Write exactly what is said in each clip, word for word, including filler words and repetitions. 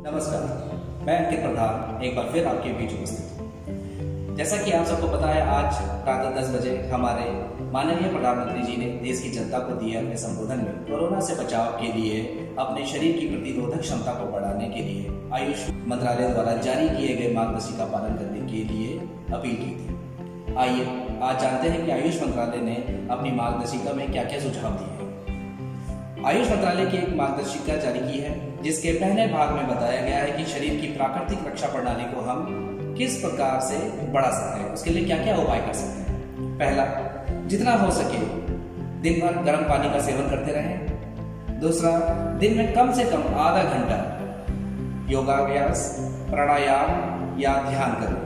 नमस्कार, मैं अंकित प्रधान एक बार फिर आपके बीच उपस्थित हूँ। जैसा कि आप सबको पता है, आज प्रातः दस बजे हमारे माननीय प्रधानमंत्री जी ने देश की जनता को दिए अपने संबोधन में कोरोना से बचाव के लिए अपने शरीर की प्रतिरोधक क्षमता को बढ़ाने के लिए आयुष मंत्रालय द्वारा जारी किए गए मार्गदर्शिका का पालन करने के लिए अपील की थी। आइए आज जानते हैं कि आयुष मंत्रालय ने अपनी मार्गदर्शिका में क्या क्या सुझाव दिए हैं। आयुष मंत्रालय की एक मार्गदर्शिका जारी की है, जिसके पहले भाग में बताया गया है कि शरीर की प्राकृतिक रक्षा प्रणाली को हम किस प्रकार से बढ़ा सकते हैं, उसके लिए क्या क्या उपाय कर सकते हैं। पहला, जितना हो सके दिन भर गर्म पानी का सेवन करते रहें। दूसरा, दिन में कम से कम आधा घंटा योगाभ्यास, प्राणायाम या ध्यान करें।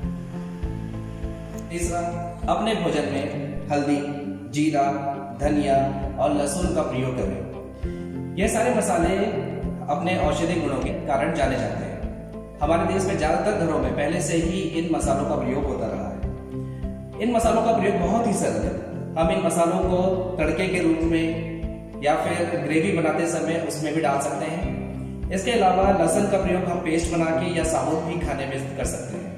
तीसरा, अपने भोजन में हल्दी, जीरा, धनिया और लहसुन का प्रयोग करें। ये सारे मसाले अपने औषधीय गुणों के कारण जाने जाते हैं। हमारे देश में ज्यादातर घरों में पहले से ही इन मसालों का प्रयोग होता रहा है। इन मसालों का प्रयोग बहुत ही सरल है। हम इन मसालों को तड़के के रूप में या फिर ग्रेवी बनाते समय उसमें भी डाल सकते हैं। इसके अलावा लहसुन का प्रयोग हम पेस्ट बना के या साबुत भी खाने में कर सकते हैं।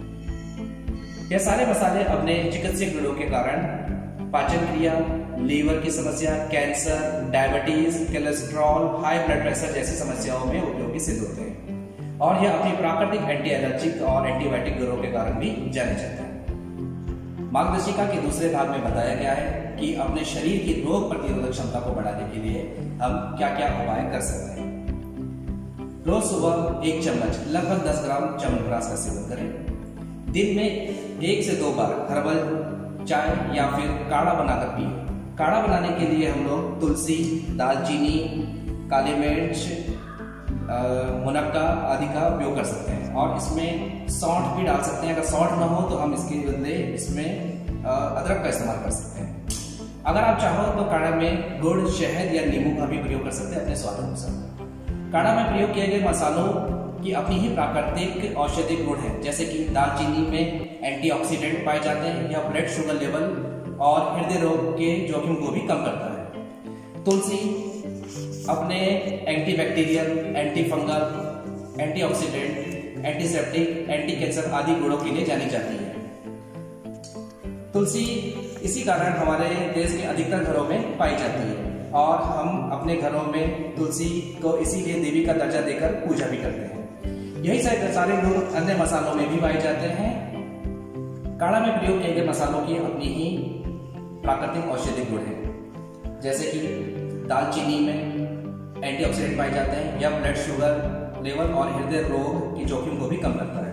यह सारे मसाले अपने चिकित्सीय गुणों के कारण पाचन क्रिया, लीवर की समस्या, cancer, diabetes, cholesterol, high blood pressure जैसी समस्याओं में उपयोगी सिद्ध होते हैं और यह अपनी प्राकृतिक एंटी एलर्जिक और एंटीबायोटिक गुणों के कारण भी जाने जाते हैं। मार्गदर्शिका के दूसरे भाग में बताया गया है कि अपने शरीर की रोग प्रतिरोधक क्षमता को बढ़ाने के लिए हम क्या क्या उपाय कर सकते हैं। रोज सुबह एक चम्मच लगभग दस ग्राम च्यवनप्राश का सेवन करें। दिन में एक से दो बार हर्बल चाय या फिर काढ़ा बनाकर पिए। काढ़ा बनाने के लिए हम लोग तुलसी, दालचीनी, काली मिर्च, मुनक्का आदि का उपयोग कर सकते हैं और इसमें सौंठ भी डाल सकते हैं। अगर सौंठ ना हो तो हम इसके बदले इसमें अदरक का इस्तेमाल कर सकते हैं। अगर आप चाहो तो काढ़ा में गुड़, शहद या नींबू का भी प्रयोग कर सकते हैं अपने स्वाद अनुसार। काढ़ा में प्रयोग किए गए मसालों की अपनी ही प्राकृतिक औषधीय गुण है, जैसे कि दालचीनी में एंटीऑक्सीडेंट पाए जाते हैं, यह ब्लड शुगर लेवल और हृदय रोग के जोखिम को भी कम करता है। तुलसी अपने antibacterial, anti fungal, antioxidant, antiseptic, anti cancer आदि गुणों के लिए जानी जाती है। तुलसी इसी कारण हमारे देश के अधिकतर घरों में पाई जाती है और हम अपने घरों में तुलसी को इसीलिए देवी का दर्जा देकर पूजा भी करते हैं। यही सारे गुण अन्य मसालों में भी पाए जाते हैं। काढ़ा में प्रयोग किए गए मसालों की अपनी ही प्राकृतिक औषधीय गुण है, जैसे कि दालचीनी में एंटीऑक्सीडेंट पाए जाते हैं, यह ब्लड शुगर लेवल और हृदय रोग की जोखिम को भी कम करता है।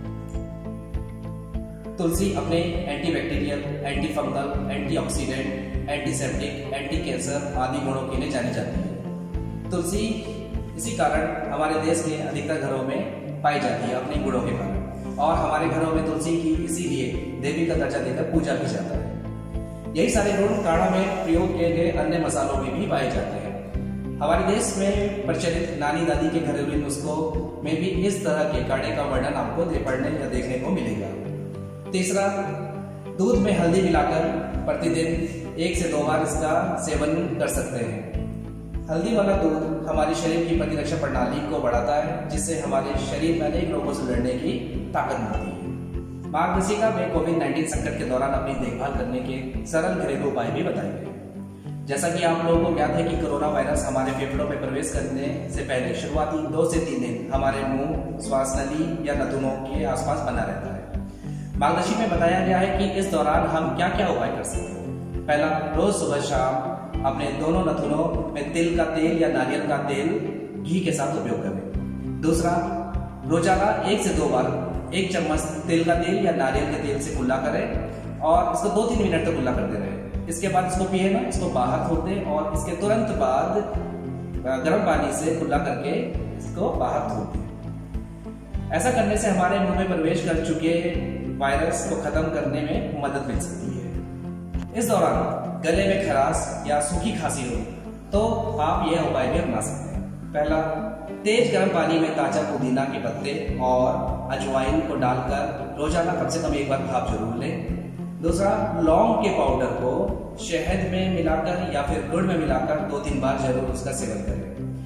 तुलसी अपने antibacterial, anti fungal, antioxidant, antiseptic, anti cancer आदि गुणों के लिए जानी जाती है। तुलसी इसी कारण हमारे देश के अधिकतर घरों में पाई जाती है अपने गुणों के कारण और हमारे घरों में तुलसी की इसीलिए देवी का दर्जा देकर पूजा भी जाता है। यही सारे गुण काढ़ा में प्रयोग किए गए अन्य मसालों में भी पाए जाते हैं। हमारे देश में प्रचलित नानी दादी के घरेलू नुस्खों में भी इस तरह के काढ़े का वर्णन आपको पढ़ने या देखने को मिलेगा। तीसरा, दूध में हल्दी मिलाकर प्रतिदिन एक से दो बार इसका सेवन कर सकते हैं। हल्दी वाला दूध हमारे शरीर की प्रतिरक्षा प्रणाली को बढ़ाता है, जिससे हमारे शरीर में अनेक रोगों से लड़ने की ताकत मिलती है। मार्गदर्शिका में कोविड नाइन्टीन संकट के दौरान अपनी देखभाल करने के सरल घरेलू उपाय भी बताए गए। जैसा कि आप लोगों को ज्ञात है कि कोरोना वायरस हमारे फेफड़ों में प्रवेश करने से पहले शुरुआती दो से तीन दिन हमारे मुंह, श्वास नली या नथुनों के आसपास बना रहता है। मार्गदर्शिका में बताया गया है कि इस दौरान हम क्या क्या उपाय कर सकते हैं। पहला, रोज सुबह शाम अपने दोनों नथुनों में तिल का तेल या नारियल का तेल घी के साथ उपयोग करें। दूसरा, रोजाना एक से दो बार एक चम्मच तिल का तेल या नारियल के तेल से कुल्ला करें और इसको दो तीन मिनट तक कुल्ला करते रहें। इसके बाद इसको पिए ना, इसको बाहर थूक दें और इसके तुरंत बाद गर्म पानी से कुल्ला करके इसको बाहर थूक दें। ऐसा करने से हमारे मुंह में प्रवेश कर चुके वायरस को खत्म करने में मदद मिल सकती है। इस दौरान गले में खराश या सूखी खांसी हो तो आप यह उपाय भी अपना सकते हैं। पहला, तेज गर्म पानी में ताजा पुदीना के पत्ते और अजवाइन को डालकर रोजाना कम से कम एक बार भाप जरूर लें। दूसरा, लौंग के पाउडर को शहद में मिलाकर या फिर गुड़ में मिलाकर दो तीन बार जरूर उसका सेवन करें।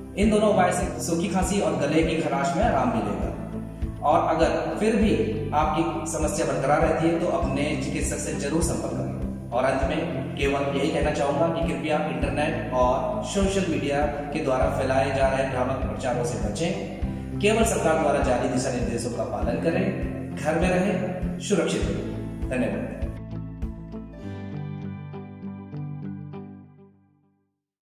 इन दोनों उपाय से सूखी खांसी और गले की खराश में आराम मिलेगा। और अगर फिर भी आपकी समस्या बरकरार रहती है तो अपने चिकित्सक से जरूर संपर्क करें। और अंत में केवल यही कहना चाहूंगा कि कृपया इंटरनेट और सोशल मीडिया के द्वारा फैलाए जा रहे भ्रामक प्रचारों से बचें। केवल सरकार द्वारा जारी दिशा निर्देशों का पालन करें, घर में रहें, सुरक्षित रहें। धन्यवाद।